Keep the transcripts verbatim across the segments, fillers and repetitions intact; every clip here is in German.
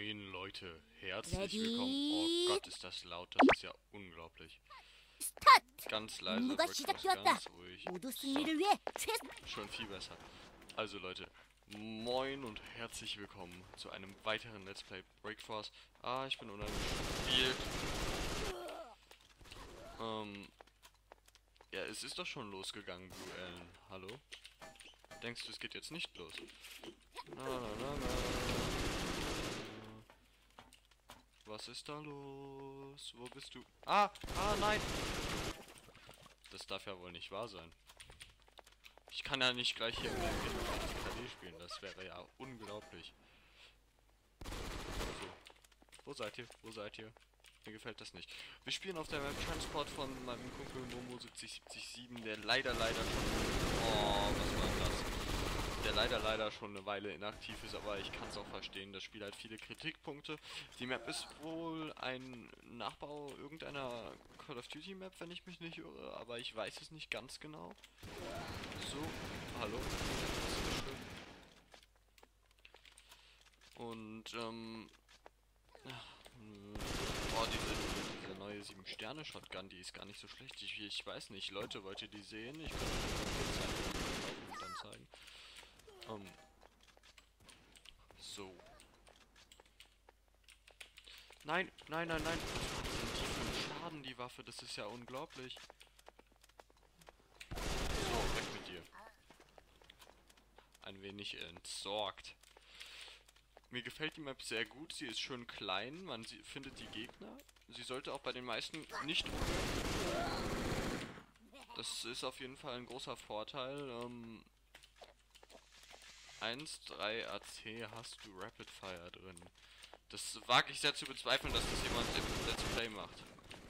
Moin Leute, herzlich Ready? willkommen. Oh Gott, ist das laut, das ist ja unglaublich. スタート Ganz 任務 leise, が Breakfast, しだけあった ganz ruhig. 戻す So, 見る上チェス schon viel besser. Also Leute, moin und herzlich willkommen zu einem weiteren Let's Play Breakforce. Ah, ich bin unangespielt. Ähm, ja, es ist doch schon losgegangen, Blue Allen. Hallo? Denkst du, es geht jetzt nicht los? Na, na, na, na. Was ist da los? Wo bist du? Ah, ah, nein! Das darf ja wohl nicht wahr sein. Ich kann ja nicht gleich hier in der K D spielen, das wäre ja unglaublich. So. Wo seid ihr? Wo seid ihr? Mir gefällt das nicht. Wir spielen auf der Map Transport von meinem Kumpel Momo siebzig siebzig sieben, der leider, leider schon... Oh, was war das? Der leider, leider schon eine Weile inaktiv ist, aber ich kann es auch verstehen. Das Spiel hat viele Kritikpunkte. Die Map ist wohl ein Nachbau irgendeiner Call of Duty Map, wenn ich mich nicht irre, aber ich weiß es nicht ganz genau. So, hallo. Das ist schön. Und, ähm... Oh, diese, diese neue sieben Sterne Shotgun, die ist gar nicht so schlecht. Ich, ich weiß nicht, Leute, wollt ihr die sehen? Ich kann euch dann zeigen. Um, so. Nein, nein, nein, nein. Was macht denn die für einen Schaden, die Waffe? Das ist ja unglaublich. So, weg mit dir. Ein wenig entsorgt. Mir gefällt die Map sehr gut. Sie ist schön klein. Man sie findet die Gegner. Sie sollte auch bei den meisten nicht... Das ist auf jeden Fall ein großer Vorteil. Ähm... eins Punkt drei A C hast du Rapid Fire drin. Das wage ich sehr zu bezweifeln, dass das jemand im Let's Play macht.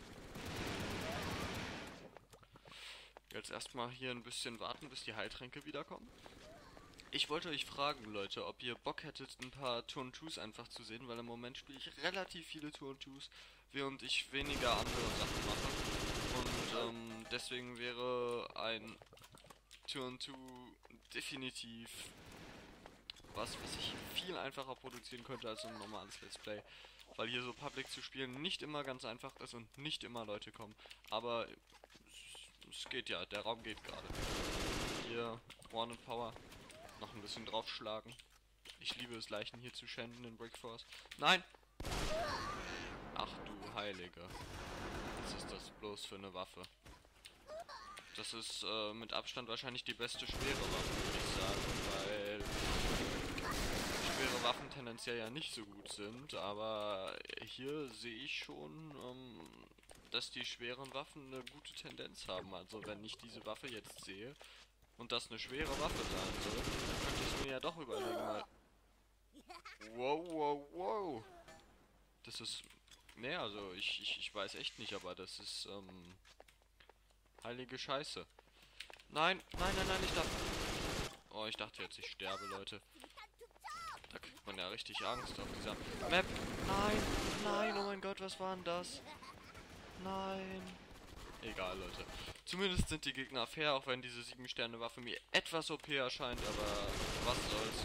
Jetzt erstmal hier ein bisschen warten, bis die Heiltränke wiederkommen. Ich wollte euch fragen, Leute, ob ihr Bock hättet, ein paar Two and Twos einfach zu sehen, weil im Moment spiele ich relativ viele Two and Twos, während ich weniger andere Sachen mache. Und ähm, deswegen wäre ein Two and Two definitiv was, was ich viel einfacher produzieren könnte als ein normales Let's Play. Weil hier so Public zu spielen nicht immer ganz einfach ist und nicht immer Leute kommen. Aber es, es geht ja, der Raum geht gerade. Hier, One and Power. Noch ein bisschen draufschlagen. Ich liebe es, Leichen hier zu schänden in Breakforce. Nein! Ach du Heiliger. Was ist das bloß für eine Waffe? Das ist äh, mit Abstand wahrscheinlich die beste schwere Waffe, würde ich sagen, weil schwere Waffen tendenziell ja nicht so gut sind, aber hier sehe ich schon, ähm, dass die schweren Waffen eine gute Tendenz haben. Also wenn ich diese Waffe jetzt sehe und das eine schwere Waffe sein soll, dann könnte ich mir ja doch überlegen mal. Wow, wow, wow. Das ist... Ne, also ich, ich, ich weiß echt nicht, aber das ist, ähm... heilige Scheiße. Nein, nein, nein, nein, ich darf... Oh, ich dachte jetzt, ich sterbe, Leute. Da kriegt man ja richtig Angst auf dieser Map. Nein, nein, oh mein Gott, was war denn das? Nein. Egal, Leute. Zumindest sind die Gegner fair, auch wenn diese sieben Sterne Waffe mir etwas O P erscheint, aber was soll's.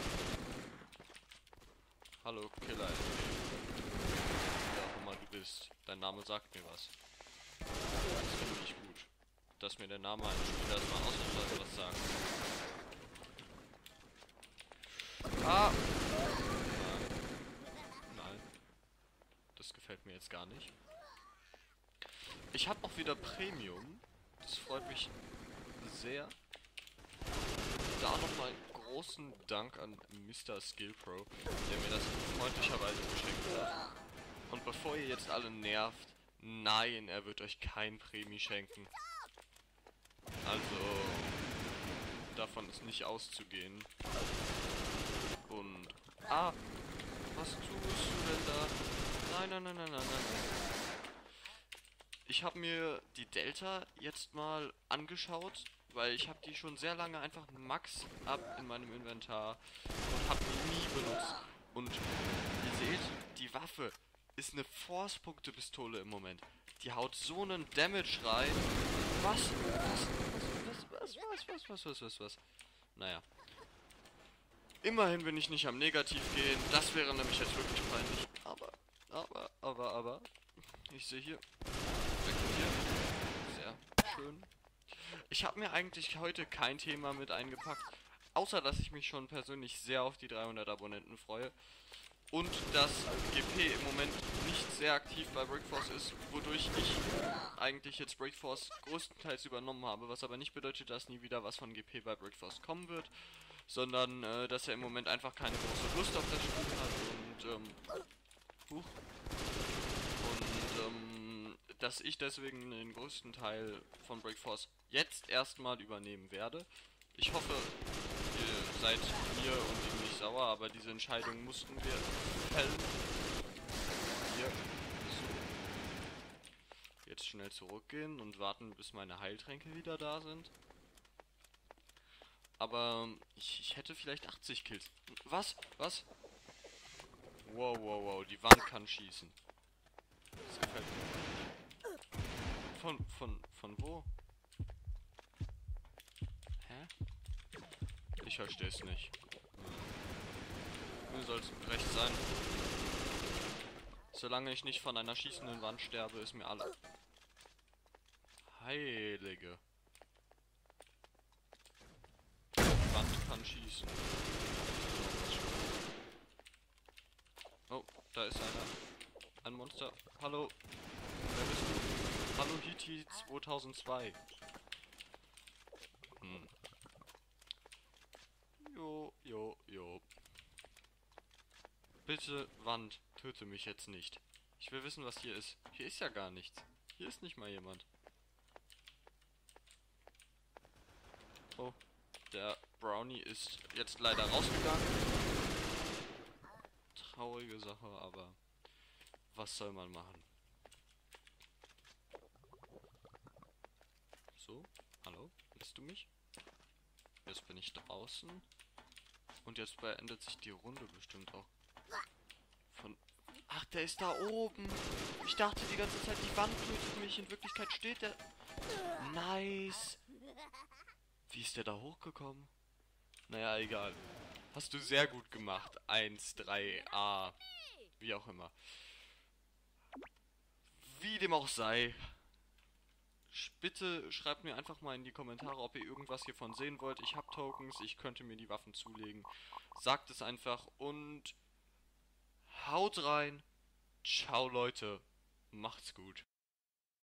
Hallo, Killer. Wer auch immer du bist. Dein Name sagt mir was. Das finde ich gut. Dass mir der Name eines Spielers mal ausnahmsweise was sagt. Ah! Nein. Nein. Das gefällt mir jetzt gar nicht. Ich habe auch wieder Premium. Das freut mich sehr. Da nochmal großen Dank an Mister Skillpro, der mir das freundlicherweise geschenkt hat. Und bevor ihr jetzt alle nervt, nein, er wird euch kein Prämie schenken. Also, davon ist nicht auszugehen. Und, ah, was tust du denn da? Nein, nein, nein, nein, nein, nein, nein. Ich habe mir die Delta jetzt mal angeschaut, weil ich habe die schon sehr lange einfach Max ab in meinem Inventar und habe die nie benutzt. Und ihr seht, die Waffe ist eine Force-Punkte-Pistole im Moment. Die haut so einen Damage rein. Was? Was? Was? Was? Was? Was? Was? Was? Was? Was? Naja. Immerhin bin ich nicht am Negativ gehen. Das wäre nämlich jetzt wirklich peinlich. Aber, aber, aber, aber. Ich sehe hier. Hier. Sehr schön. Ich habe mir eigentlich heute kein Thema mit eingepackt. Außer, dass ich mich schon persönlich sehr auf die dreihundert Abonnenten freue. Und dass G P im Moment nicht sehr aktiv bei Brickforce ist, wodurch ich eigentlich jetzt Brickforce größtenteils übernommen habe, was aber nicht bedeutet, dass nie wieder was von G P bei Brickforce kommen wird, sondern äh, dass er im Moment einfach keine große Lust auf das Spiel hat und ähm, huch, und ähm, dass ich deswegen den größten Teil von Brickforce jetzt erstmal übernehmen werde. Ich hoffe, ihr seid mir und ihm nicht sauer, aber diese Entscheidung mussten wir fällen. Hier. So. Jetzt schnell zurückgehen und warten, bis meine Heiltränke wieder da sind. Aber ich, ich hätte vielleicht achtzig Kills. Was? Was? Wow, wow, wow. Die Wand kann schießen. Das gefällt mir. Von, von, von wo? Hä? Ich verstehe es nicht. Mir soll es recht sein. Solange ich nicht von einer schießenden Wand sterbe, ist mir alles. Heilige. Die Wand kann schießen. Oh, da ist einer. Ein Monster. Hallo. Wer bist du? Hallo Hiti zweitausendzwei. Hm. Jo, jo, jo. Bitte, Wand, töte mich jetzt nicht. Ich will wissen, was hier ist. Hier ist ja gar nichts. Hier ist nicht mal jemand. Oh, der Brownie ist jetzt leider rausgegangen. Traurige Sache, aber was soll man machen? So, hallo, lässt du mich? Jetzt bin ich draußen. Und jetzt beendet sich die Runde bestimmt auch. Von. Ach, der ist da oben. Ich dachte die ganze Zeit, die Wand tötet mich. In Wirklichkeit steht der. Nice. Wie ist der da hochgekommen? Naja, egal. Hast du sehr gut gemacht. eins, drei, A. Wie auch immer. Wie dem auch sei. Bitte schreibt mir einfach mal in die Kommentare, ob ihr irgendwas hiervon sehen wollt. Ich habe Tokens, ich könnte mir die Waffen zulegen. Sagt es einfach und haut rein. Ciao Leute, macht's gut.